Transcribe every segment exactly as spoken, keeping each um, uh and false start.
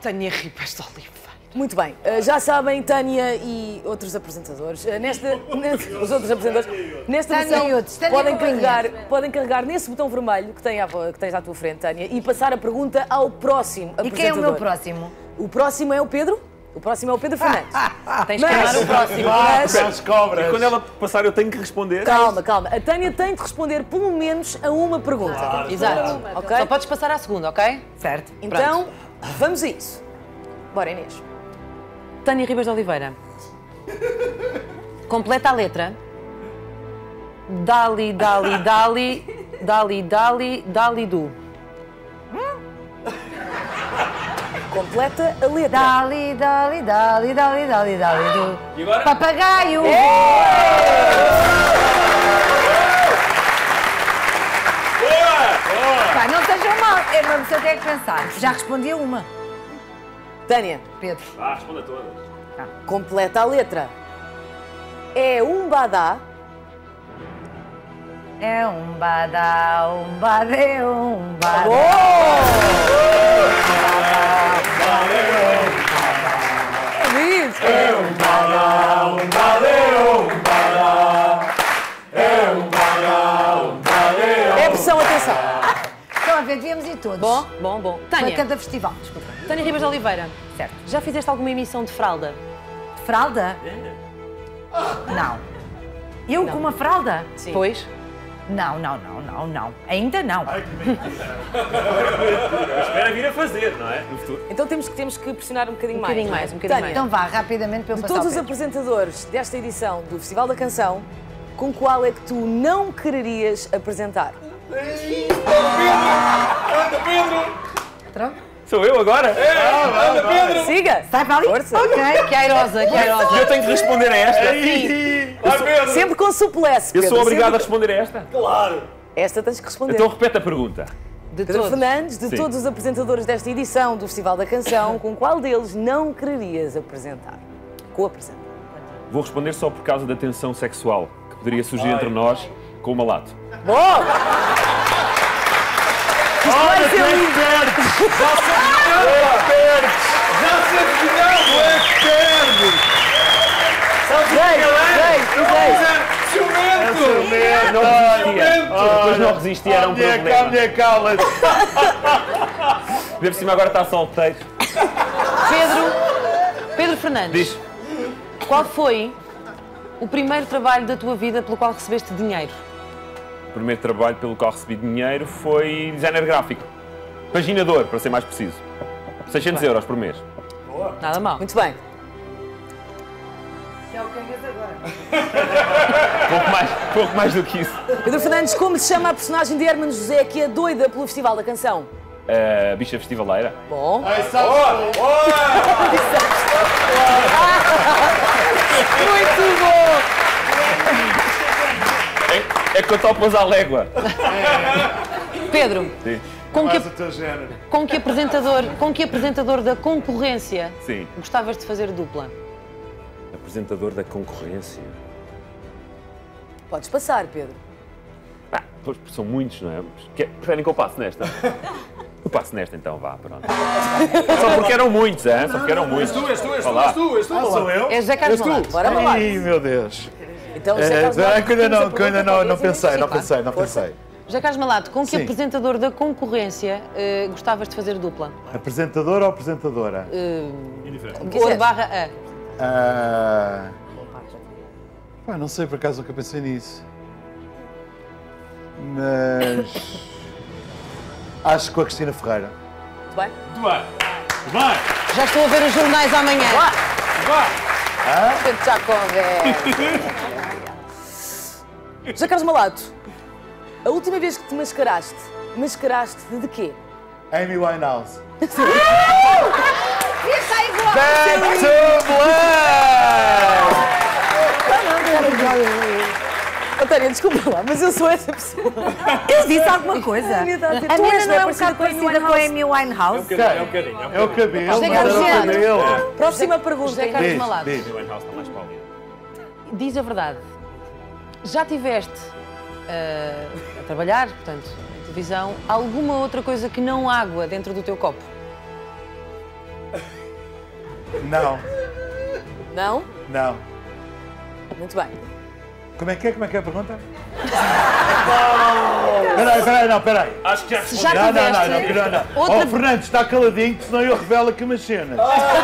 Tânia Ribas de Oliveira. Muito bem, uh, já sabem, Tânia e outros apresentadores, uh, nesta, nesta, os outros apresentadores, nesta Tânia versão, e outros, Tânia podem, e carregar, podem carregar nesse botão vermelho que, tem à, que tens à tua frente, Tânia, e passar a pergunta ao próximo E apresentador. quem é o meu próximo? O próximo é o Pedro? O próximo é o Pedro Fernandes. Tens que chamar o próximo. Mas, cobras. E quando ela passar eu tenho que responder? calma, calma, a Tânia tem de responder pelo menos a uma pergunta. Claro. Exato. Ok? Só podes passar à segunda, ok? Certo. Então, vamos a isso. Bora, Inês. Tânia Ribas de Oliveira. Completa a letra. Dali, dali, dali, dali, dali, dali, do. Completa a letra. Dali, dali, dali, dali, dali, dali, do. E agora? Papagaio! Boa! Boa! Pá, não sejam mal, eu não sei o que é que pensar. Já respondi a uma. Tânia, Pedro. Ah, responda todas. completa a letra. É um badá. É um badá, um badé, um badá. É um badá, um badé, um badá. É um badá, um badé. É pressão, atenção. Estão a ver, devíamos ir todos. Bom, bom, bom. Para Tânia, cada festival, desculpa. Tânia Ribas de Oliveira. Certo. Já fizeste alguma emissão de fralda? Fralda? Não. Eu com uma fralda? Sim. Pois? Não, não, não, não, não. Ainda não. Espera vir a fazer, não é? No futuro. Então temos que, temos que pressionar um bocadinho Um mais. bocadinho não é? mais, um bocadinho Tânia, Então vá, rapidamente para eu de passar todos ao os Pedro. apresentadores desta edição do Festival da Canção, com qual é que tu não quererias apresentar? Anda, Pedro! Pronto. Sou eu agora? É, anda, Pedro! Siga! Sai para ali? Força! Ok. Que airosa, que airosa. E eu tenho que responder a esta? Sim. Vai, Pedro! Sempre com suplesse, Eu Pedro. sou obrigado a Sempre- responder a esta? Esta tens que responder. Então repete a pergunta. De Pedro todos. Fernandes, de Sim. todos os apresentadores desta edição do Festival da Canção, com qual deles não quererias apresentar? Co-apresentar. Vou responder só por causa da tensão sexual que poderia surgir entre nós com o malato. Bom! Isto vai ser lindo! Sei, sei, sei. Não resistia. Depois não resistia, era um problema. Minha calma. Ver por cima agora está solteiro. Pedro, Pedro Fernandes. Diz. Qual foi o primeiro trabalho da tua vida pelo qual recebeste dinheiro? O primeiro trabalho pelo qual recebi dinheiro foi designer gráfico. Paginador, para ser mais preciso. seiscentos euros por mês. Nada mal. Muito bem. Que é o que agora. Pouco mais, pouco mais do que isso. Pedro Fernandes, como se chama a personagem de Hermano José que é doida pelo Festival da Canção? Uh, bicha festivaleira. Bom. Muito bom! É, é que eu topo à légua. Pedro, Sim. com que, Mas o teu género. com, que apresentador, com que apresentador da concorrência Sim. gostavas de fazer dupla? Apresentador da concorrência. Podes passar, Pedro. Ah, pois, são muitos, não é? Quer- Preferem que eu passe nesta? Eu passo nesta então, vá, pronto. Só porque eram muitos, hein? Só porque eram muitos. Tu, és tu, és Vá tu, lá. és tu, és tu. Sou eu? É José Carlos Malato. Bora lá. Ai, meu Deus. Então, É, José Carlos é, Malato, que ainda temos a não, que ainda pergunta não, para não o Pedro. pensei, não Sim, pensei, não Força. pensei. José Carlos Malato, com que Sim. apresentador da concorrência eh, gostavas de fazer dupla? Apresentador ou apresentadora? Ou de barra A? Ah, pá, não sei, por acaso nunca pensei nisso. Mas acho que com a Cristina Ferreira. Muito bem. Muito bem. Vai! Já estou a ver os jornais amanhã. Pedro já conversa. José Carlos Malato, a última vez que te mascaraste, mascaraste de quê? Amy Winehouse. Está igual. Back to black! Antónia, desculpa lá, mas eu sou essa pessoa. Eu disse alguma coisa. A minha está a dizer, A tu minha és não é um parecida bocado com a Amy parecida com a Winehouse. Amy Winehouse? É o cabelo, José mas era o Carlos cabelo. Próxima pergunta. José Carlos Diz, Malato, diz. O Winehouse está mais pálido. diz a verdade. Já tiveste eh, a trabalhar, portanto, em televisão, alguma outra coisa que não água dentro do teu copo? Não, Não? não. Muito bem. Como é que é? Como é que é a pergunta? Peraí, peraí, não, peraí. Acho que já Se já Não, não, não, tiveste não, não, não. outra... Oh, Fernando, está caladinho, que senão eu revelo aqui umas cenas.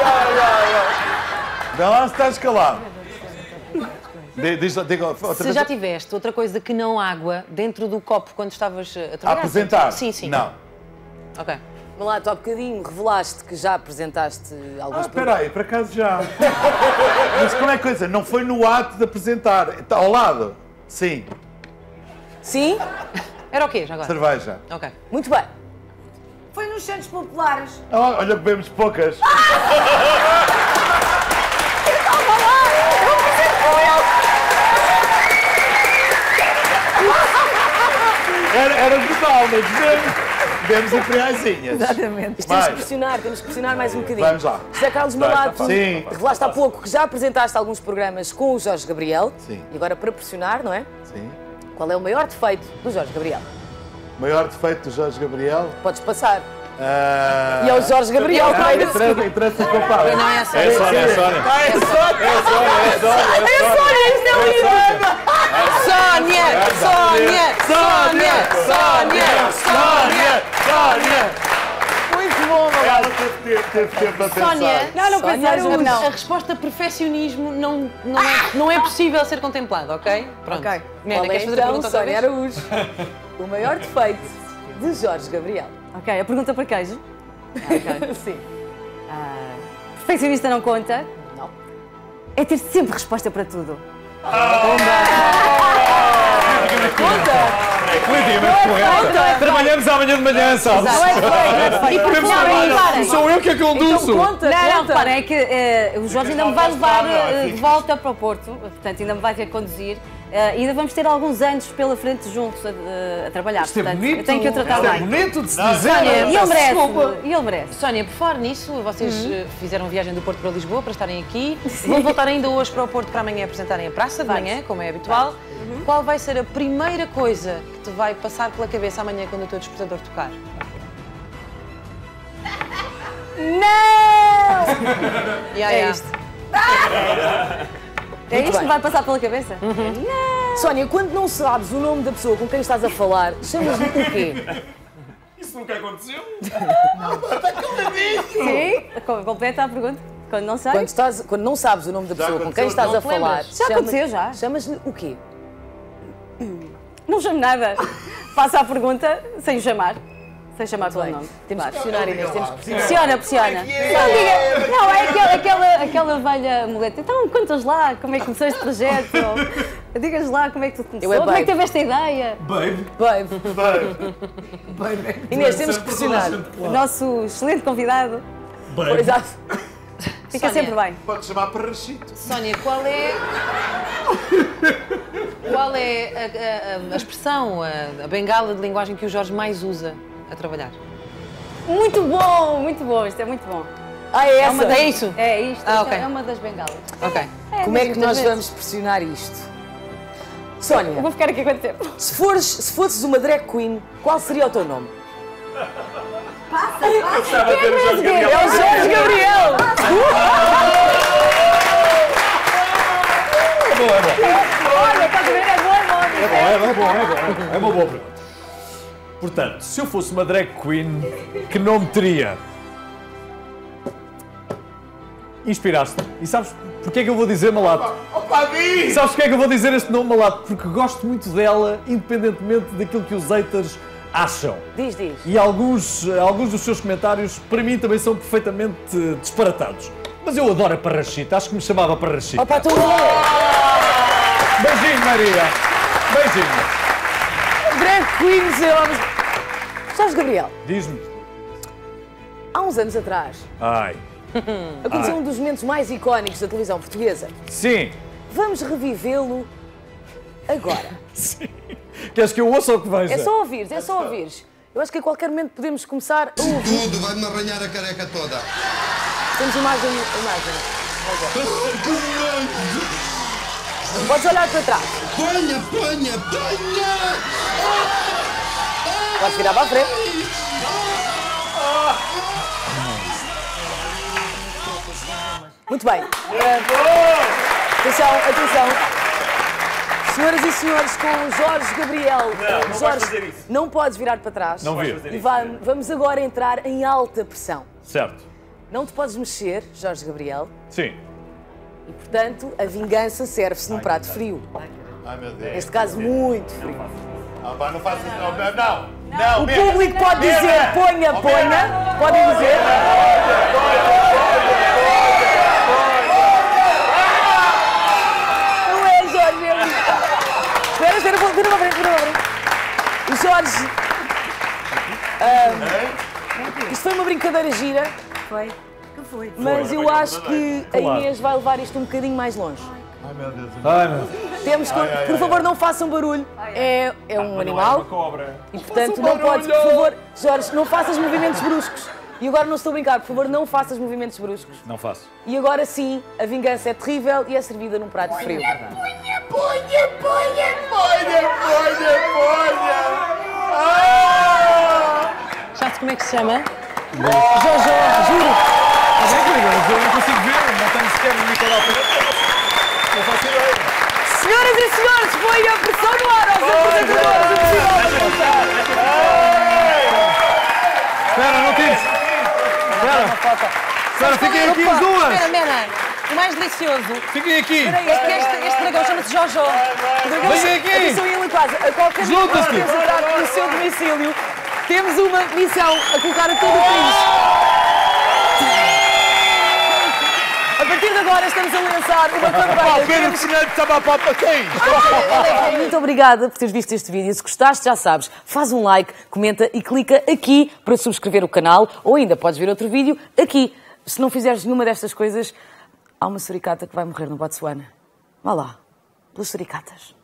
Vê lá se estás calado. Diz, diz, diga outra Se vez. já tiveste outra coisa que não água dentro do copo quando estavas a A trabalhar? apresentar? Sim, sim. Não. Ok. Malato, há bocadinho revelaste que já apresentaste alguns Ah, espera aí, por acaso já. Mas como é que coisa? Não foi no ato de apresentar. Está ao lado? Sim. Sim? Era o quê, já agora? Cerveja. Ok. Muito bem. Foi nos Santos Populares. Oh, olha que bebemos poucas. Era, era brutal, mas bebemos, bebemos imperiaisinhas. Exatamente. Isto temos que Mais. pressionar, temos que pressionar mais um bocadinho. Vamos lá. José Carlos Malato, Sim. revelaste há pouco que já apresentaste alguns programas com o Jorge Gabriel. Sim. E agora para pressionar, não é? Sim. Qual é o maior defeito do Jorge Gabriel? Maior defeito do Jorge Gabriel. Podes passar. Ah, E é o Jorge Gabriel que vai decidir. interessa, interessa que eu falo. Não é a É Sónia, é Sónia. Ah, é Sónia! É Sónia, é Sónia. É Sónia, isto é lindo! Sónia! Sónia! Sónia! Sónia! Sónia! Sónia! Muito bom, Ela Malato. teve, teve, teve tempo a pensar. Sónia! Não, não Sónia pensaram Araújo. não. A resposta perfeccionismo não, não, é, não é possível ser contemplado, ok? Pronto. Ok. Nena, Qual é queres fazer a então, pergunta outra Sónia vez? Araújo? O maior defeito de Jorge Gabriel? Ok, a pergunta para queijo. Sim. Ah, perfeccionista não conta. Não. É ter sempre resposta para tudo. Politicamente correta. Trabalhamos amanhã de manhã, sabes? Não é feio, não é feio. Podemos Não, trabalhar. reparem. Sou eu que a conduzo. Então conta, Não, não, conta. reparem, é que eh, o Jorge ainda me vai levar eh, Sim. de volta para o Porto, portanto ainda me vai ter que conduzir. Eh, ainda vamos ter alguns anos pela frente juntos a, a- a trabalhar, Isto é portanto bonito. eu tenho que o tratar Isto é bem. bonito de se Não, dizer. Olha, e ele Peço merece, desculpa. e ele merece. Sónia, por falar nisso, vocês eh, fizeram viagem do Porto para Lisboa para estarem aqui. Vão voltar ainda hoje para o Porto para amanhã apresentarem a praça de Vamos. manhã, como é habitual. Qual vai ser a primeira coisa que te vai passar pela cabeça amanhã quando o teu despertador tocar? Não! Yeah, É yeah. isto. É isto que bem. me vai passar pela cabeça? Sónia, quando não sabes o nome da pessoa com quem estás a falar, chamas-lhe o quê? Isso nunca aconteceu. Sim? Co- Completa a pergunta. Quando não sei? Quando, estás, quando não sabes o nome da pessoa com quem aconteceu, estás não a te falar, lembras? Já chama- aconteceu, já. Chamas-lhe o quê? Não chamo nada. Faça a pergunta sem o chamar. Sem chamar pelo Bem, nome. temos que Claro. pressionar, Inês, temos que pressionar. Pressiona, pressiona. Não, diga, não, é aquela, aquela, aquela velha muleta. Então, contas lá como é que começou este projeto. Digas lá como é que tudo começou. Eu é como é que babe. teve esta ideia. Babe. Babe. Inês, temos que pressionar. O nosso excelente convidado. Pois, exato. Fica Sónia. sempre bem. Pode chamar para Rachito. Sónia, qual é. Qual é a, a- a expressão, a, a bengala de linguagem que o Jorge mais usa a trabalhar? Muito bom, muito bom. Isto é muito bom. Ah, é essa? É isso? É isto. Ah, isto ok. É uma das bengalas. Ok. Como é que muitas nós vezes. vamos pressionar isto? Eu Sónia, vou ficar aqui quanto tempo? se, fores, se fosses uma drag queen, qual seria o teu nome? Eu gostava de ter o Jorge Gabriel. É o Jorge Gabriel! Olha, estás a ver? É bom, é bom. É bom, é bom, é bom, é bom. É uma boa pergunta. Portanto, se eu fosse uma drag queen, que nome teria? Inspiraste. E sabes porquê é que eu vou dizer Malato? Opa, diz! Sabes porquê é que eu vou dizer este nome Malato? Porque gosto muito dela, independentemente daquilo que os haters acham. Diz, diz. E alguns, alguns dos seus comentários, para mim, também são perfeitamente eh, disparatados. Mas eu adoro a Parrachita, acho que me chamava Parrachita. Opa, estou bom! Beijinho, Maria. Beijinho. Drag queens, eu amo. Jorge Gabriel, Diz-me. há uns anos atrás, Ai. aconteceu um dos momentos mais icónicos da televisão portuguesa. Sim. Vamos revivê-lo agora. Queres que eu ouça ou que veja? É só ouvires, é só ouvires. Eu acho que a qualquer momento podemos começar a ouvir. Tudo, vai-me arranhar a careca toda. Temos imagem, imagem. Podes olhar para trás. Ponha, ponha, ponha! Podes virar para a frente. Muito bem. Uh, atenção, atenção. Senhoras e senhores, com o Jorge Gabriel. Não, não Jorge, vais fazer isso. não podes virar para trás. Não vi. E va- vamos agora entrar em alta pressão. Certo. Não te podes mexer, Jorge Gabriel. Sim. E, portanto, a vingança serve-se num prato frio. Ai, meu Deus. Neste caso, muito frio. Ah, pá, não faças isso. Não, não. Não, O mesmo. público pode dizer ponha, ponha. Podem dizer. Não é, Jorge. é muito- Espera, espera, vira para frente, vira para frente. O Jorge. ah, isto foi uma brincadeira gira, Foi. Que foi? mas eu acho que a Inês vai levar isto um bocadinho mais longe. Ai, meu Deus. Ai, meu Deus. Temos que, Ai, ai, por ai, favor, ai. não façam barulho. É, é um animal. cobra. E portanto não podes, por favor, Jorge, não faças movimentos bruscos. E agora não estou a brincar, por favor, não faças movimentos bruscos. Não faço. E agora sim, a vingança é terrível e é servida num prato frio. Ponha, ponha, ponha, ponha, ponha. Ah! Já sei como é que se chama? Jojo, juro. Eu não consigo ver, não tenho sequer o microfone. Não faço ideia. Senhoras e senhores, foi a pressão no ar aos apresentadores. Impossível de contar. Espera, não tires. Espera. Espera, fiquem aqui as Espera, duas. Mena, o mais delicioso Fiquem aqui. é que este, este dragão chama-se Jojo. Vem aqui. Atenção, ele em casa, a qualquer momento Junta-se. podemos entrar no seu domicílio. Temos uma missão a colocar a todo o país. A partir de agora estamos a lançar uma campanha. Pedro Fernandes estava a papa quem? Muito obrigada por teres visto este vídeo. Se gostaste, já sabes, faz um like, comenta e clica aqui para subscrever o canal ou ainda podes ver outro vídeo aqui. Se não fizeres nenhuma destas coisas, há uma suricata que vai morrer no Botsuana. Vá lá, pelas suricatas.